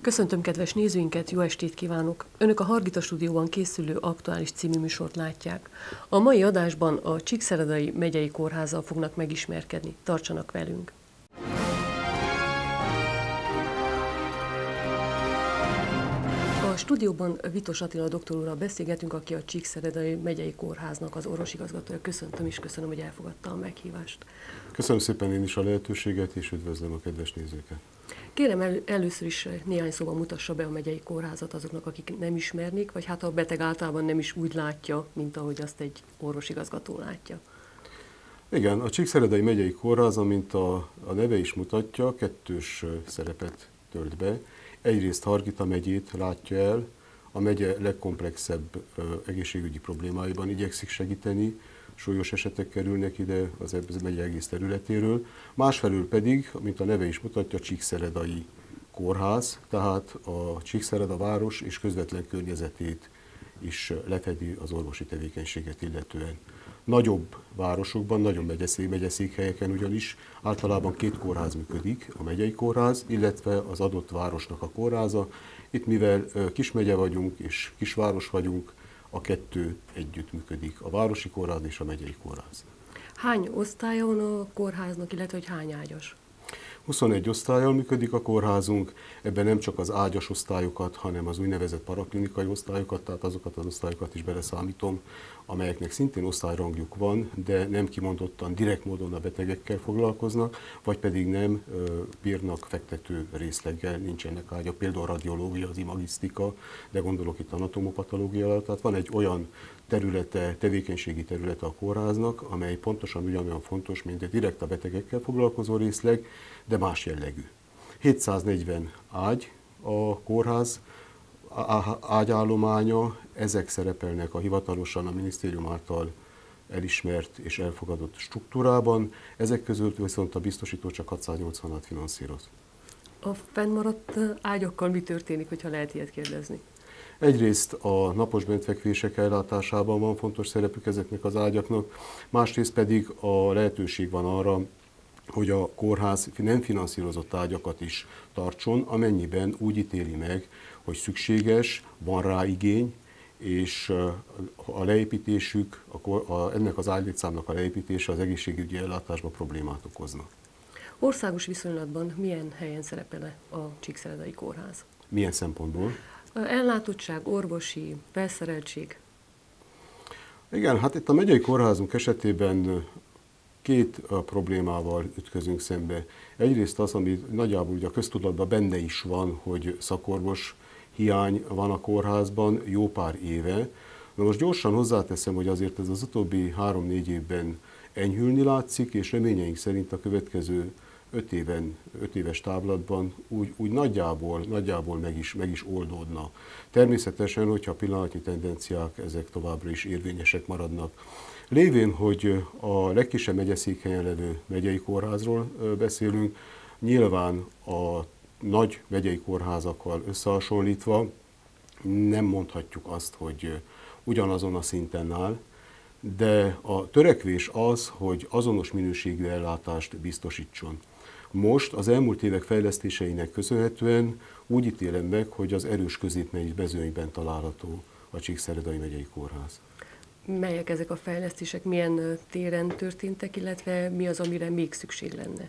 Köszöntöm kedves nézőinket, jó estét kívánok! Önök a Hargita Stúdióban készülő Aktuális című műsort látják. A mai adásban a Csíkszeredai Megyei Kórházzal fognak megismerkedni. Tartsanak velünk! A stúdióban Vitos Attila doktor úrral beszélgetünk, aki a Csíkszeredai Megyei Kórháznak az orvosigazgatója. Köszöntöm és köszönöm, hogy elfogadta a meghívást. Köszönöm szépen én is a lehetőséget, és üdvözlöm a kedves nézőket. Kérem, először is néhány szóban mutassa be a megyei kórházat azoknak, akik nem ismernék, vagy hát a beteg általában nem is úgy látja, mint ahogy azt egy orvosigazgató látja. Igen, a Csíkszeredai Megyei Kórház, amint a neve is mutatja, kettős szerepet tölt be. Egyrészt Hargita megyét látja el, a megye legkomplexebb egészségügyi problémáiban igyekszik segíteni, súlyos esetek kerülnek ide az megye egész területéről. Másfelől pedig, mint a neve is mutatja, Csíkszeredai Kórház, tehát a Csíkszereda város és közvetlen környezetét is lefedi az orvosi tevékenységet illetően. Nagyobb városokban, nagyon megyeszékhelyeken ugyanis általában két kórház működik, a megyei kórház, illetve az adott városnak a kórháza. Itt mivel kismegye vagyunk és kisváros vagyunk, a kettő együtt működik, a városi kórház és a megyei kórház. Hány osztálya van a kórháznak, illetve hogy hány ágyas? 21 osztállyal működik a kórházunk, ebben nem csak az ágyas osztályokat, hanem az úgynevezett paraklinikai osztályokat, tehát azokat az osztályokat is beleszámítom, amelyeknek szintén osztályrangjuk van, de nem kimondottan direkt módon a betegekkel foglalkoznak, vagy pedig nem bírnak fektető részleggel, nincsenek ágyak, például a radiológia, az imagisztika, de gondolok itt anatomopatológia, tehát van egy olyan tevékenységi területe a kórháznak, amely pontosan ugyanolyan fontos, mint a direkt a betegekkel foglalkozó részleg, de más jellegű. 740 ágy a kórház ágyállománya, ezek szerepelnek a hivatalosan a minisztérium által elismert és elfogadott struktúrában, ezek között viszont a biztosító csak 680-at finanszíroz. A fennmaradt ágyakkal mi történik, hogyha lehet ilyet kérdezni? Egyrészt a napos bentfekvések ellátásában van fontos szerepük ezeknek az ágyaknak, másrészt pedig a lehetőség van arra, hogy a kórház nem finanszírozott ágyakat is tartson, amennyiben úgy ítéli meg, hogy szükséges, van rá igény, és a leépítésük, ennek az ágylétszámnak a leépítése az egészségügyi ellátásban problémát okozna. Országos viszonylatban milyen helyen szerepel a Csíkszeredai Kórház? Milyen szempontból? Ellátottság, orvosi, felszereltség. Igen, hát itt a megyei kórházunk esetében két problémával ütközünk szembe. Egyrészt az, ami nagyjából ugye a köztudatban benne is van, hogy szakorvos hiány van a kórházban jó pár éve. Na most gyorsan hozzáteszem, hogy azért ez az utóbbi 3-4 évben enyhülni látszik, és reményeink szerint a következő 5 éves távlatban úgy nagyjából meg is oldódna. Természetesen, hogyha a pillanatnyi tendenciák ezek továbbra is érvényesek maradnak. Lévén, hogy a legkisebb megyeszékhelyen levő megyei kórházról beszélünk, nyilván a nagy megyei kórházakkal összehasonlítva nem mondhatjuk azt, hogy ugyanazon a szinten áll, de a törekvés az, hogy azonos minőségű ellátást biztosítson. Most az elmúlt évek fejlesztéseinek köszönhetően úgy ítélem meg, hogy az erős középmezőnyben található a Csíkszeredai Megyei Kórház. Melyek ezek a fejlesztések, milyen téren történtek, illetve mi az, amire még szükség lenne?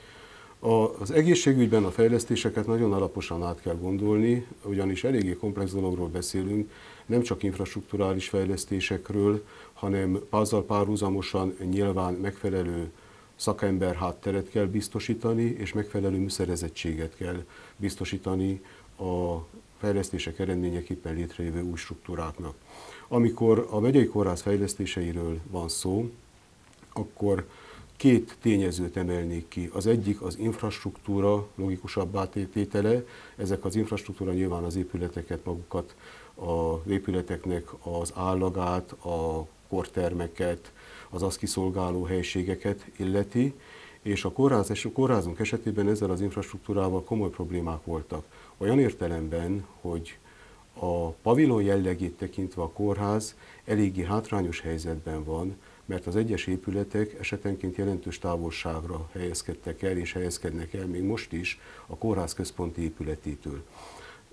Az egészségügyben a fejlesztéseket nagyon alaposan át kell gondolni, ugyanis eléggé komplex dologról beszélünk, nem csak infrastrukturális fejlesztésekről, hanem azzal párhuzamosan nyilván megfelelő szakember hátteret kell biztosítani, és megfelelő műszerezettséget kell biztosítani a fejlesztések eredményeképpen létrejövő új struktúráknak. Amikor a megyei kórház fejlesztéseiről van szó, akkor két tényezőt emelnék ki. Az egyik az infrastruktúra logikusabbá tétele. Ezek az infrastruktúra nyilván az épületeket magukat, az épületeknek az állagát, a kortermeket, az azt kiszolgáló helységeket illeti, és a kórházunk esetében ezzel az infrastruktúrával komoly problémák voltak. Olyan értelemben, hogy a pavilon jellegét tekintve a kórház eléggé hátrányos helyzetben van, mert az egyes épületek esetenként jelentős távolságra helyezkedtek el és helyezkednek el még most is a kórház központi épületétől.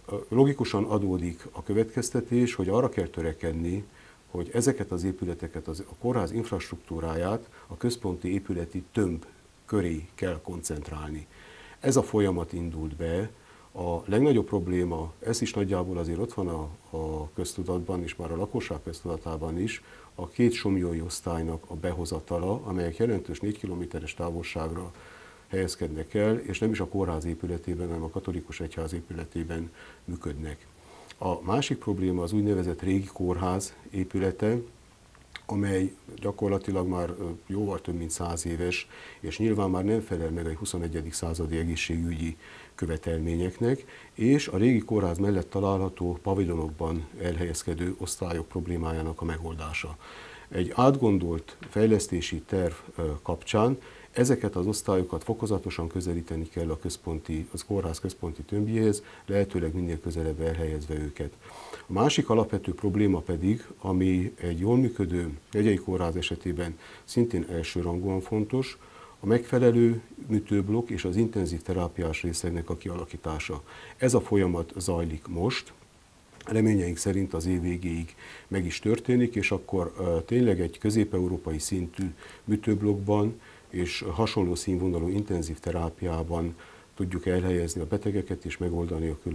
logikusan adódik a következtetés, hogy arra kell törekedni, hogy ezeket az épületeket, a kórház infrastruktúráját a központi épületi tömb köré kell koncentrálni. Ez a folyamat indult be. A legnagyobb probléma, ez is nagyjából azért ott van a köztudatban, és már a lakosság köztudatában is, a két somlyói osztálynak a behozatala, amelyek jelentős 4 kilométeres távolságra helyezkednek el, és nem is a kórház épületében, hanem a katolikus egyház épületében működnek. A másik probléma az úgynevezett régi kórház épülete, amely gyakorlatilag már jóval több mint 100 éves, és nyilván már nem felel meg a 21. századi egészségügyi követelményeknek, és a régi kórház mellett található pavilonokban elhelyezkedő osztályok problémájának a megoldása. Egy átgondolt fejlesztési terv kapcsán ezeket az osztályokat fokozatosan közelíteni kell a kórház központi tömbjéhez, lehetőleg minél közelebb elhelyezve őket. A másik alapvető probléma pedig, ami egy jól működő megyei kórház esetében szintén elsőrangúan fontos, a megfelelő műtőblokk és az intenzív terápiás részlegnek a kialakítása. Ez a folyamat zajlik most, reményeink szerint az év végéig meg is történik, és akkor tényleg egy közép-európai szintű műtőblokkban és hasonló színvonalú intenzív terápiában tudjuk elhelyezni a betegeket és megoldani a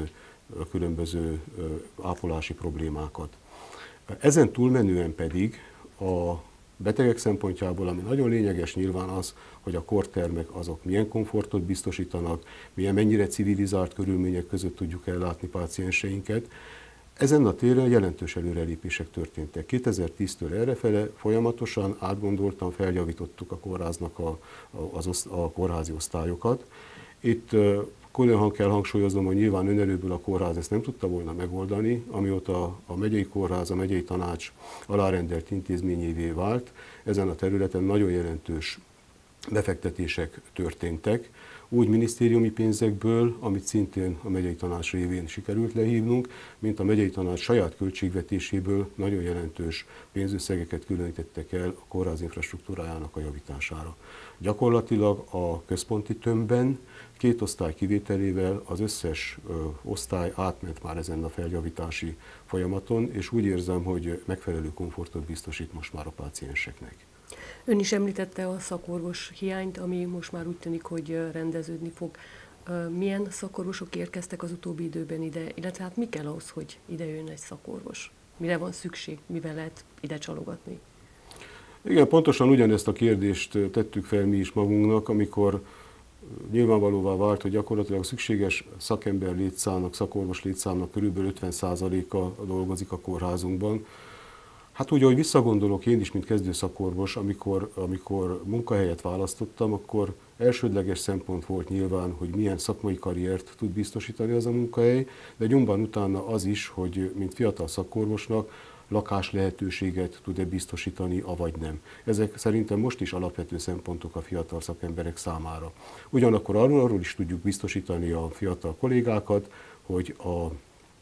különböző ápolási problémákat. Ezen túlmenően pedig a betegek szempontjából, ami nagyon lényeges nyilván az, hogy a kórtermek azok milyen komfortot biztosítanak, mennyire civilizált körülmények között tudjuk ellátni pácienseinket. Ezen a téren jelentős előrelépések történtek. 2010-től errefele folyamatosan átgondoltan feljavítottuk a kórháznak a kórházi osztályokat. Itt külön kell hangsúlyoznom, hogy nyilván önerőből a kórház ezt nem tudta volna megoldani, amióta a megyei kórház, a megyei tanács alárendelt intézményévé vált. Ezen a területen nagyon jelentős befektetések történtek, úgy minisztériumi pénzekből, amit szintén a megyei tanács révén sikerült lehívnunk, mint a megyei tanács saját költségvetéséből nagyon jelentős pénzösszegeket különítettek el a kórház infrastruktúrájának a javítására. Gyakorlatilag a központi tömbben 2 osztály kivételével az összes osztály átment már ezen a feljavítási folyamaton, és úgy érzem, hogy megfelelő komfortot biztosít most már a pácienseknek. Ön is említette a szakorvos hiányt, ami most már úgy tűnik, hogy rendeződni fog. Milyen szakorvosok érkeztek az utóbbi időben ide, illetve hát mi kell ahhoz, hogy ide jön egy szakorvos? Mire van szükség, mivel lehet ide csalogatni? Igen, pontosan ugyanezt a kérdést tettük fel mi is magunknak, amikor nyilvánvalóvá vált, hogy gyakorlatilag szükséges szakember létszámnak, szakorvos létszámnak körülbelül 50%-a dolgozik a kórházunkban. Hát úgy, ahogy visszagondolok én is, mint kezdő szakorvos, amikor munkahelyet választottam, akkor elsődleges szempont volt nyilván, hogy milyen szakmai karriert tud biztosítani az a munkahely, de nyomban utána az is, hogy mint fiatal szakorvosnak lakás lehetőséget tud-e biztosítani, avagy nem. Ezek szerintem most is alapvető szempontok a fiatal szakemberek számára. Ugyanakkor arról is tudjuk biztosítani a fiatal kollégákat, hogy a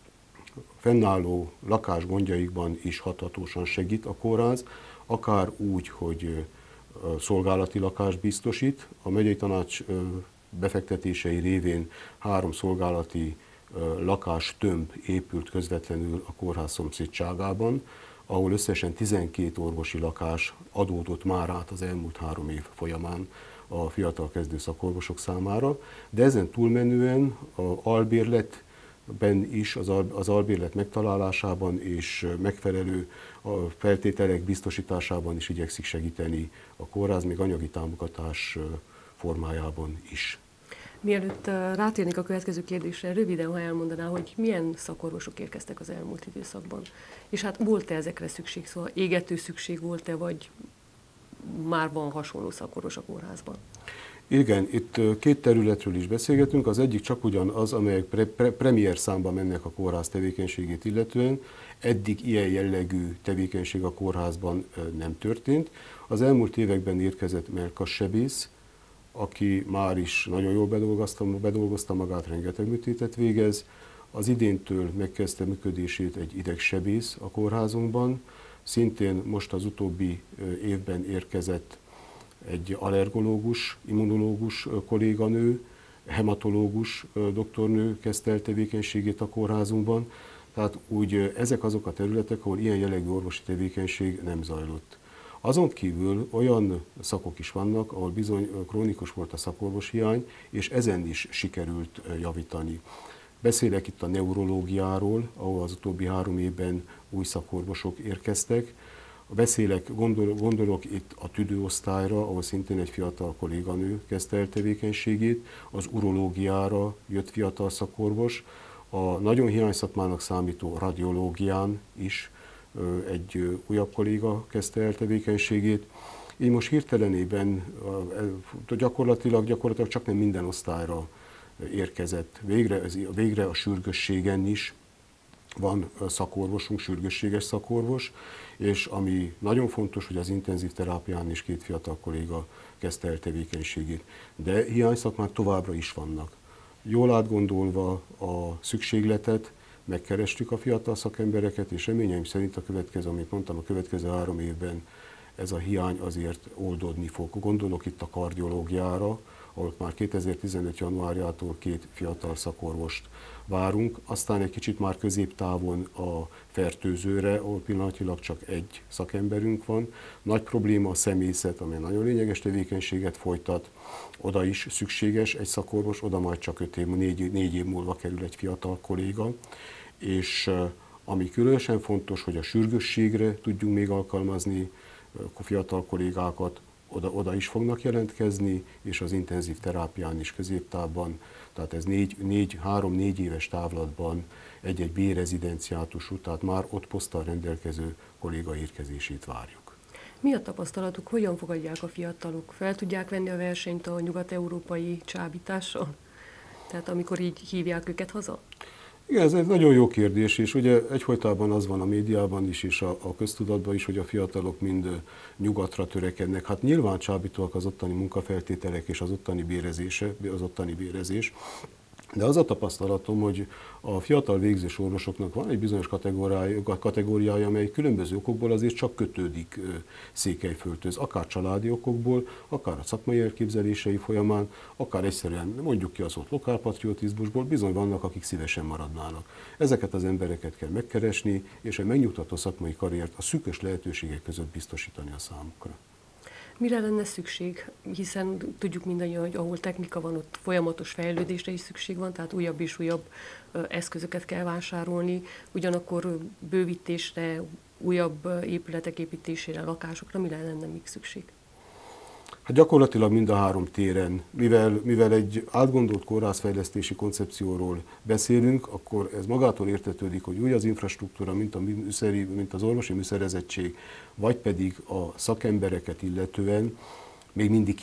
fennálló lakásgondjaikban is hathatósan segít a kórház, akár úgy, hogy szolgálati lakást biztosít. A megyei tanács befektetései révén 3 szolgálati lakástömb épült közvetlenül a kórház szomszédságában, ahol összesen 12 orvosi lakás adódott már át az elmúlt 3 év folyamán a fiatal kezdő szakorvosok számára, de ezen túlmenően az albérletben is, az albérlet megtalálásában és megfelelő feltételek biztosításában is igyekszik segíteni a kórház, még anyagi támogatás formájában is. Mielőtt rátérnék a következő kérdésre, röviden, ha elmondaná, hogy milyen szakorvosok érkeztek az elmúlt időszakban, és hát volt-e ezekre szükség, szóval égető szükség volt-e, vagy már van hasonló szakorvos a kórházban? Igen, itt 2 területről is beszélgetünk, az egyik csak ugyanaz, amelyek premier számba mennek a kórház tevékenységét illetően. Eddig ilyen jellegű tevékenység a kórházban nem történt. Az elmúlt években érkezett melkassebész, aki már is nagyon jól bedolgozta magát, rengeteg műtétet végez. Az idéntől megkezdte működését egy idegsebész a kórházunkban. Szintén most az utóbbi évben érkezett egy allergológus, immunológus kolléganő, hematológus doktornő kezdte el tevékenységét a kórházunkban, tehát úgy ezek azok a területek, ahol ilyen jellegű orvosi tevékenység nem zajlott. Azon kívül olyan szakok is vannak, ahol bizony krónikus volt a szakorvos hiány, és ezen is sikerült javítani. Beszélek itt a neurológiáról, ahol az utóbbi 3 évben új szakorvosok érkeztek. Gondolok itt a tüdőosztályra, ahol szintén egy fiatal kolléganő kezdte el tevékenységét, az urológiára jött fiatal szakorvos, a nagyon hiányszakmának számító radiológián is egy újabb kolléga kezdte el tevékenységét. Így most hirtelenében gyakorlatilag csak nem minden osztályra érkezett. Végre a sürgősségen is van szakorvosunk, sürgősséges szakorvos, és ami nagyon fontos, hogy az intenzív terápián is 2 fiatal kolléga kezdte el tevékenységét. De hiányszakmák továbbra is vannak. Jól átgondolva a szükségletet, megkerestük a fiatal szakembereket, és reményeim szerint amit mondtam, a következő 3 évben ez a hiány azért oldódni fog. Gondolok itt a kardiológiára, ahol már 2015. januárjától 2 fiatal szakorvost várunk, aztán egy kicsit már középtávon a fertőzőre, ahol pillanatilag csak 1 szakemberünk van. Nagy probléma a személyzet, amely nagyon lényeges tevékenységet folytat, oda is szükséges egy szakorvos, oda majd csak 4 év múlva kerül egy fiatal kolléga, és ami különösen fontos, hogy a sürgősségre tudjunk még alkalmazni fiatal kollégákat, oda is fognak jelentkezni, és az intenzív terápián is középtávban, tehát ez 3-4 éves távlatban egy-egy B-rezidenciátusú, tehát már ott poszttal rendelkező kolléga érkezését várjuk. Mi a tapasztalatuk, hogyan fogadják a fiatalok? Fel tudják venni a versenyt a nyugat-európai csábítással? Tehát amikor így hívják őket haza? Igen, ez egy nagyon jó kérdés, és ugye egyfolytában az van a médiában is, és a köztudatban is, hogy a fiatalok mind nyugatra törekednek. Hát nyilván csábítóak az ottani munkafeltételek és az ottani bérezés, de az a tapasztalatom, hogy a fiatal végzős orvosoknak van egy bizonyos kategóriája, amely különböző okokból azért csak kötődik Székelyföldhöz, akár családi okokból, akár a szakmai elképzelései folyamán, akár egyszerűen mondjuk ki az ott lokálpatriotizmusból, bizony vannak, akik szívesen maradnának. Ezeket az embereket kell megkeresni, és egy megnyugtató szakmai karriert a szűkös lehetőségek között biztosítani a számukra. Mire lenne szükség? Hiszen tudjuk mindannyian, hogy ahol technika van, ott folyamatos fejlődésre is szükség van, tehát újabb és újabb eszközöket kell vásárolni, ugyanakkor bővítésre, újabb épületek építésére, lakásokra mire lenne még szükség? Hát gyakorlatilag mind a 3 téren, mivel egy átgondolt kórházfejlesztési koncepcióról beszélünk, akkor ez magától értetődik, hogy úgy az infrastruktúra, mint az orvosi műszerezettség, vagy pedig a szakembereket illetően még mindig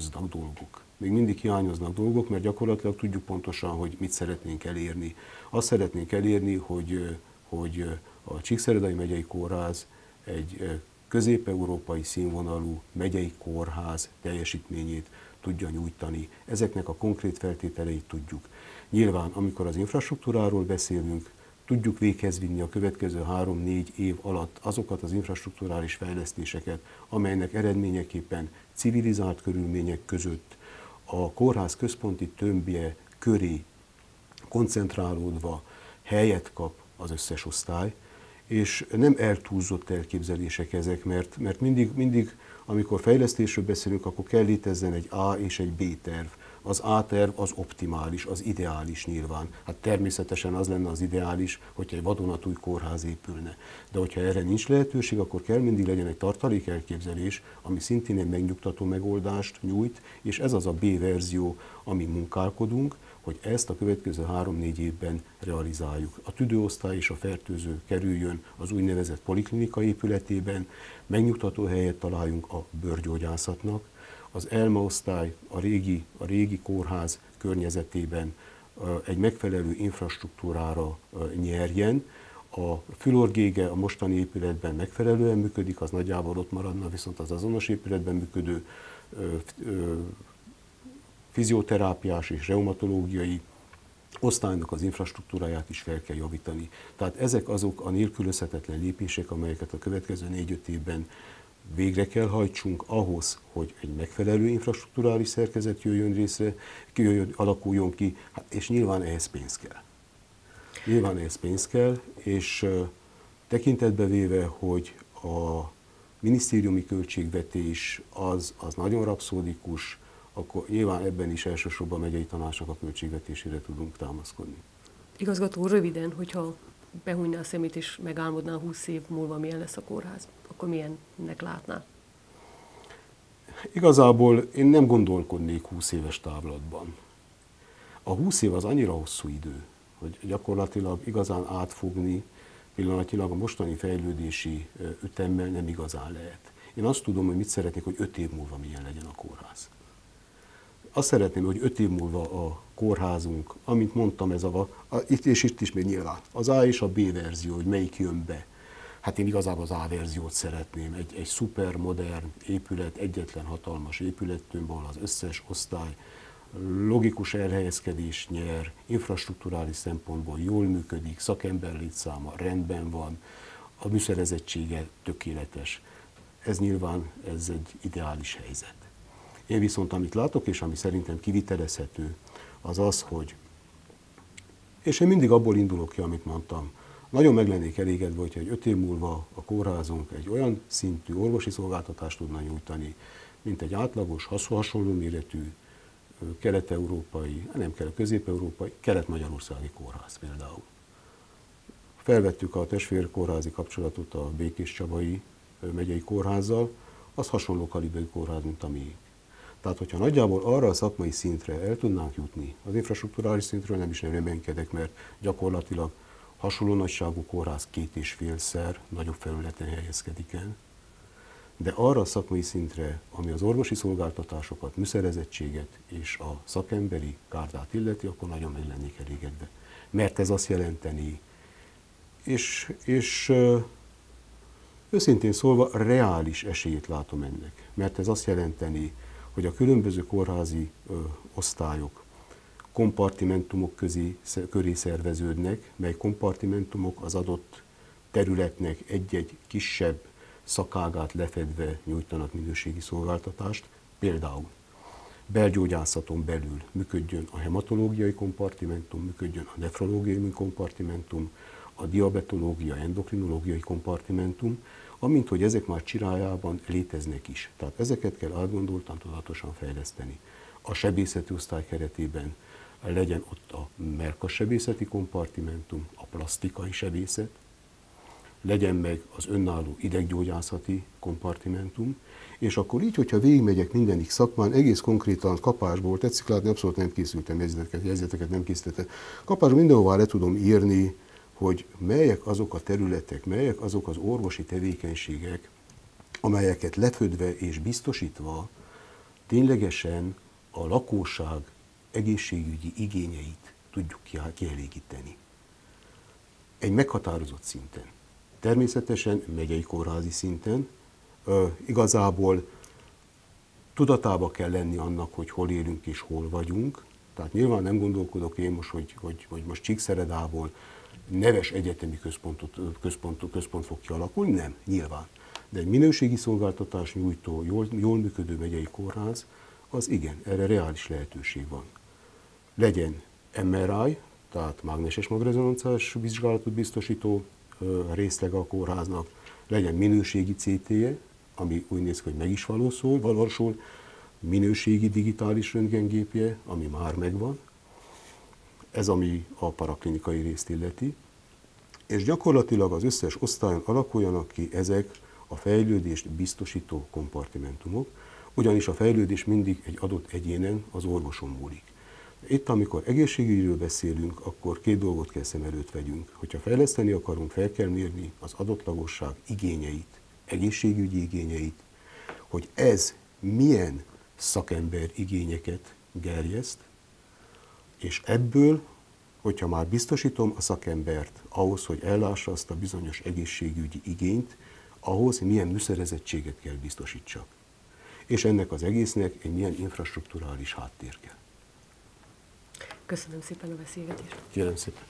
hiányoznak dolgok. Mert gyakorlatilag tudjuk pontosan, hogy mit szeretnénk elérni. Azt szeretnénk elérni, hogy a Csíkszeredai megyei kórház egy közép-európai színvonalú megyei kórház teljesítményét tudja nyújtani. Ezeknek a konkrét feltételeit tudjuk. Nyilván, amikor az infrastruktúráról beszélünk, tudjuk véghez vinni a következő 3-4 év alatt azokat az infrastrukturális fejlesztéseket, amelynek eredményeképpen civilizált körülmények között a kórház központi tömbje köré koncentrálódva helyet kap az összes osztály, és nem eltúlzott elképzelések ezek, mert mindig, amikor fejlesztésről beszélünk, akkor kell létezzen egy A és egy B terv. Az A terv az optimális, az ideális nyilván. Hát természetesen az lenne az ideális, hogyha egy vadonatúj kórház épülne. De hogyha erre nincs lehetőség, akkor kell mindig legyen egy tartalék elképzelés, ami szintén egy megnyugtató megoldást nyújt, és ez az a B verzió, amin munkálkodunk, hogy ezt a következő 3-4 évben realizáljuk. A tüdőosztály és a fertőző kerüljön az úgynevezett poliklinika épületében, megnyugtató helyet találjunk a bőrgyógyászatnak, az ELMA osztály a régi kórház környezetében egy megfelelő infrastruktúrára nyerjen, a fülorgége a mostani épületben megfelelően működik, az nagyjából ott maradna, viszont az azonos épületben működő fizioterápiás és reumatológiai osztálynak az infrastruktúráját is fel kell javítani. Tehát ezek azok a nélkülözhetetlen lépések, amelyeket a következő 4-5 évben végre kell hajtsunk ahhoz, hogy egy megfelelő infrastrukturális szerkezet alakuljon ki, hát és nyilván ehhez pénz kell. Nyilván ehhez pénz kell, és tekintetbe véve, hogy a minisztériumi költségvetés az nagyon rapszódikus, akkor nyilván ebben is elsősorban a megyei tanácsnak a költségvetésére tudunk támaszkodni. Igazgató, röviden, hogyha behújná a szemét és megálmodná 20 év múlva, milyen lesz a kórház, akkor milyennek látná? Igazából én nem gondolkodnék 20 éves távlatban. A 20 év az annyira hosszú idő, hogy gyakorlatilag igazán átfogni pillanatilag a mostani fejlődési ütemmel nem igazán lehet. Én azt tudom, hogy mit szeretnék, hogy 5 év múlva milyen legyen a kórház. Azt szeretném, hogy 5 év múlva a kórházunk, amint mondtam, itt is még nyilván, az A és a B verzió, hogy melyik jön be. Hát én igazából az A verziót szeretném, egy szuper modern épület, egyetlen hatalmas épülettől, ahol az összes osztály logikus elhelyezkedés nyer, infrastrukturális szempontból jól működik, szakember létszáma rendben van, a műszerezettsége tökéletes. Ez nyilván egy ideális helyzet. Én viszont amit látok, és ami szerintem kivitelezhető, az az, hogy, és én mindig abból indulok ki, amit mondtam, nagyon meg lennék elégedve, hogyha egy 5 év múlva a kórházunk egy olyan szintű orvosi szolgáltatást tudna nyújtani, mint egy átlagos, hasonló méretű, kelet-európai, nem közép-európai, kelet-magyarországi kórház például. Felvettük a testvérkórházi kapcsolatot a Békéscsabai megyei kórházzal, az hasonló kaliberű kórház, mint a miénk. Tehát, hogyha nagyjából arra a szakmai szintre el tudnánk jutni, az infrastrukturális szintről nem is reménykedek, mert gyakorlatilag hasonló nagyságú kórház 2,5-szer nagyobb felületen helyezkedik el, de arra a szakmai szintre, ami az orvosi szolgáltatásokat, műszerezettséget és a szakemberi kárdát illeti, akkor nagyon meg lennék elégedve. Mert ez azt jelenteni, és őszintén szólva reális esélyt látom ennek. Mert ez azt jelenteni, hogy a különböző kórházi osztályok kompartimentumok köré szerveződnek, mely kompartimentumok az adott területnek egy-egy kisebb szakágát lefedve nyújtanak minőségi szolgáltatást. Például belgyógyászaton belül működjön a hematológiai kompartimentum, működjön a nefrológiai kompartimentum, a diabetológia, endokrinológiai kompartimentum, amint hogy ezek már csirájában léteznek is. Tehát ezeket kell átgondoltan, tudatosan fejleszteni. A sebészeti osztály keretében legyen ott a mellkassebészeti kompartimentum, a plasztikai sebészet, legyen meg az önálló ideggyógyászati kompartimentum, és akkor így, hogyha végigmegyek mindenik szakmán, egész konkrétan kapásból, tetszik látni, abszolút nem készültem jegyzeteket nem készítettem. Kapásból mindenhová le tudom írni, hogy melyek azok a területek, melyek azok az orvosi tevékenységek, amelyeket lefödve és biztosítva ténylegesen a lakosság egészségügyi igényeit tudjuk kielégíteni. Egy meghatározott szinten. Természetesen megyei kórházi szinten igazából tudatába kell lenni annak, hogy hol élünk és hol vagyunk. Tehát nyilván nem gondolkodok én most, hogy most Csíkszeredából neves egyetemi központ fog kialakulni, nem, nyilván. De egy minőségi szolgáltatás nyújtó, jól működő megyei kórház, az igen, erre reális lehetőség van. Legyen MRI, tehát mágneses magrezonanciás vizsgálatot biztosító részlege a kórháznak, legyen minőségi CT-je, ami úgy néz ki, hogy meg is valósul, minőségi digitális röntgengépje, ami már megvan, ez ami a paraklinikai részt illeti, és gyakorlatilag az összes osztályon alakuljanak ki ezek a fejlődést biztosító kompartimentumok, ugyanis a fejlődés mindig egy adott egyénen, az orvoson múlik. Itt, amikor egészségügyről beszélünk, akkor két dolgot kell szem előtt vegyünk. Hogyha fejleszteni akarunk, fel kell mérni az adott lakosság igényeit, egészségügyi igényeit, hogy ez milyen szakember igényeket gerjeszt, és ebből, hogyha már biztosítom a szakembert ahhoz, hogy ellássa azt a bizonyos egészségügyi igényt, ahhoz milyen műszerezettséget kell biztosítsak. És ennek az egésznek egy milyen infrastrukturális háttér kell. Köszönöm szépen a beszélgetést. Kérem szépen.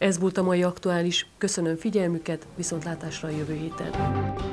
Ez volt a mai aktuális. Köszönöm figyelmüket, viszontlátásra a jövő héten.